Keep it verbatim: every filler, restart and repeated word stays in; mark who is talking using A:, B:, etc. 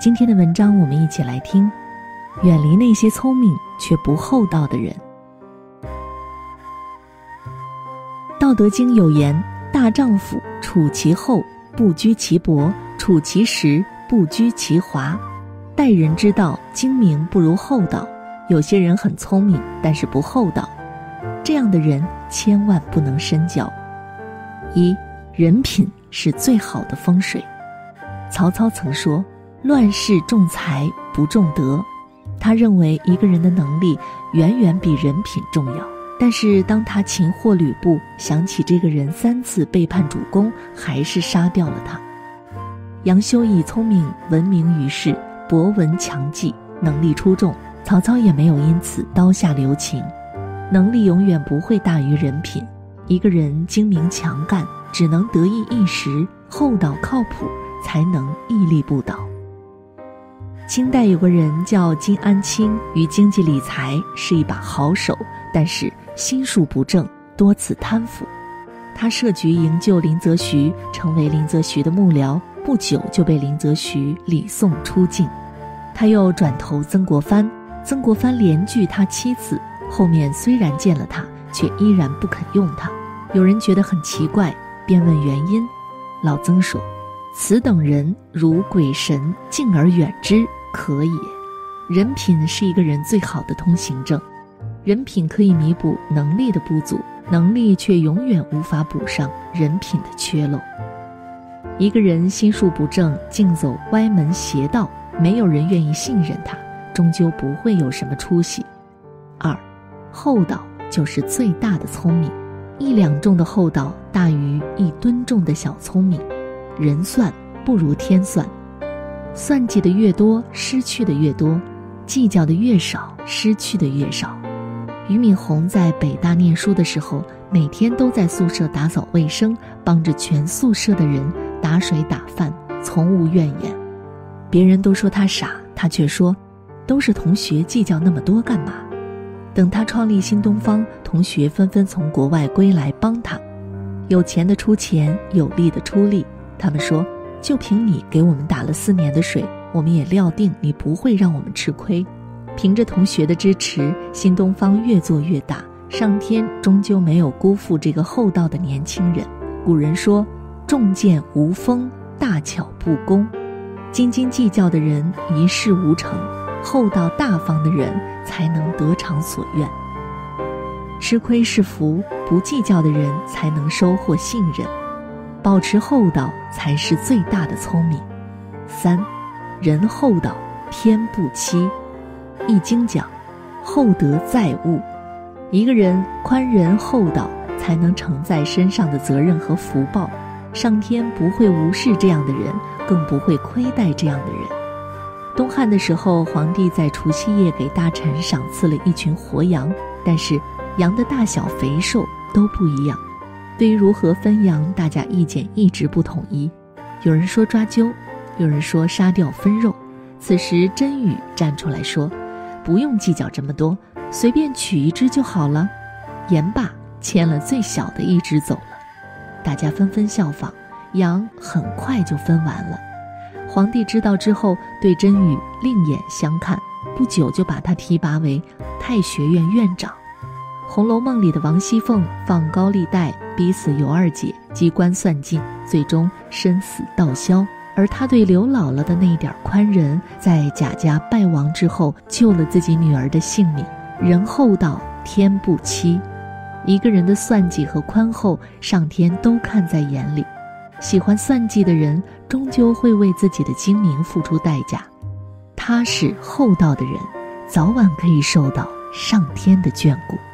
A: 今天的文章我们一起来听，远离那些聪明却不厚道的人。道德经有言，大丈夫处其厚，不居其薄；处其实，不居其华。待人之道，精明不如厚道。有些人很聪明，但是不厚道，这样的人千万不能深交。一，人品是最好的风水。曹操曾说，乱世重才不重德。他认为一个人的能力远远比人品重要，但是当他擒获吕布，想起这个人三次背叛主公，还是杀掉了他。杨修以聪明闻名于世，博闻强记，能力出众，曹操也没有因此刀下留情。能力永远不会大于人品，一个人精明强干，只能得意一时，厚道靠谱，才能屹立不倒。清代有个人叫金安清，于经济理财是一把好手，但是心术不正，多次贪腐。他设局营救林则徐，成为林则徐的幕僚，不久就被林则徐礼送出境。他又转投曾国藩，曾国藩连拒他七次，后面虽然见了他，却依然不肯用他。有人觉得很奇怪，便问原因。老曾说，此等人如鬼神，敬而远之，可也。人品是一个人最好的通行证，人品可以弥补能力的不足，能力却永远无法补上人品的缺漏。一个人心术不正，径走歪门邪道，没有人愿意信任他，终究不会有什么出息。二，厚道就是最大的聪明。一两重的厚道大于一吨重的小聪明。人算不如天算，算计的越多，失去的越多；计较的越少，失去的越少。俞敏洪在北大念书的时候，每天都在宿舍打扫卫生，帮着全宿舍的人打水打饭，从无怨言。别人都说他傻，他却说，都是同学，计较那么多干嘛？等他创立新东方，同学纷纷从国外归来帮他，有钱的出钱，有力的出力。他们说，就凭你给我们打了四年的水，我们也料定你不会让我们吃亏。凭着同学的支持，新东方越做越大，上天终究没有辜负这个厚道的年轻人。古人说，重剑无锋，大巧不工。斤斤计较的人一事无成，厚道大方的人才能得偿所愿。吃亏是福，不计较的人才能收获信任。保持厚道才是最大的聪明。三，人厚道，天不欺。易经讲，厚德载物。一个人宽仁厚道，才能承载身上的责任和福报。上天不会无视这样的人，更不会亏待这样的人。东汉的时候，皇帝在除夕夜给大臣赏赐了一群活羊，但是羊的大小肥瘦都不一样。对于如何分羊，大家意见一直不统一。有人说抓阄，有人说杀掉分肉。此时甄宇站出来说，不用计较这么多，随便取一只就好了。言罢，牵了最小的一只走了。大家纷纷效仿，羊很快就分完了。皇帝知道之后，对甄宇另眼相看，不久就把他提拔为太学院院长。《红楼梦》里的王熙凤放高利贷，逼死尤二姐，机关算尽，最终身死道消。而他对刘姥姥的那点宽仁，在贾家败亡之后，救了自己女儿的性命。人厚道，天不欺。一个人的算计和宽厚，上天都看在眼里。喜欢算计的人，终究会为自己的精明付出代价。踏实厚道的人，早晚可以受到上天的眷顾。